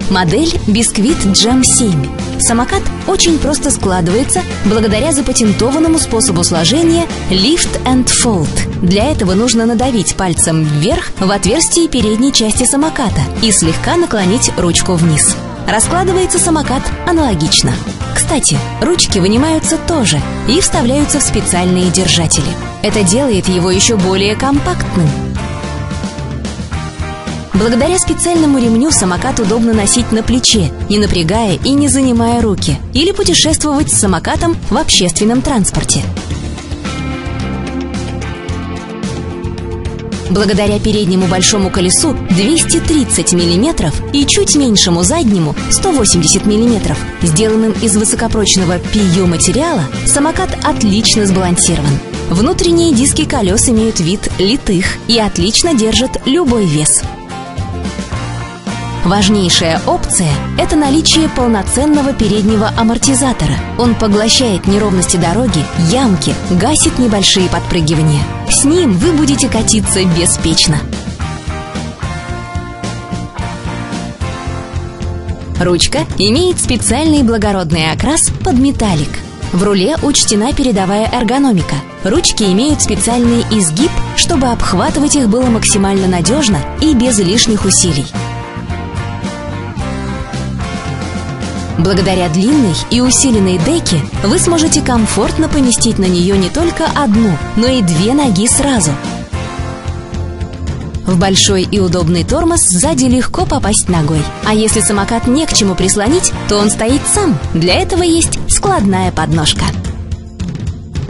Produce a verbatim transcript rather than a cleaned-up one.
Модель Biscuit Jam семь. Самокат очень просто складывается благодаря запатентованному способу сложения Lift and Fold. Для этого нужно надавить пальцем вверх в отверстие передней части самоката и слегка наклонить ручку вниз. Раскладывается самокат аналогично. Кстати, ручки вынимаются тоже и вставляются в специальные держатели. Это делает его еще более компактным. Благодаря специальному ремню самокат удобно носить на плече, не напрягая и не занимая руки, или путешествовать с самокатом в общественном транспорте. Благодаря переднему большому колесу двести тридцать миллиметров и чуть меньшему заднему сто восемьдесят миллиметров, сделанным из высокопрочного пи ю материала, самокат отлично сбалансирован. Внутренние диски колес имеют вид литых и отлично держат любой вес. Важнейшая опция – это наличие полноценного переднего амортизатора. Он поглощает неровности дороги, ямки, гасит небольшие подпрыгивания. С ним вы будете катиться беспечно. Ручка имеет специальный благородный окрас под металлик. В руле учтена передовая эргономика. Ручки имеют специальный изгиб, чтобы обхватывать их было максимально надежно и без лишних усилий. Благодаря длинной и усиленной деке вы сможете комфортно поместить на нее не только одну, но и две ноги сразу. В большой и удобный тормоз сзади легко попасть ногой. А если самокат не к чему прислонить, то он стоит сам. Для этого есть складная подножка.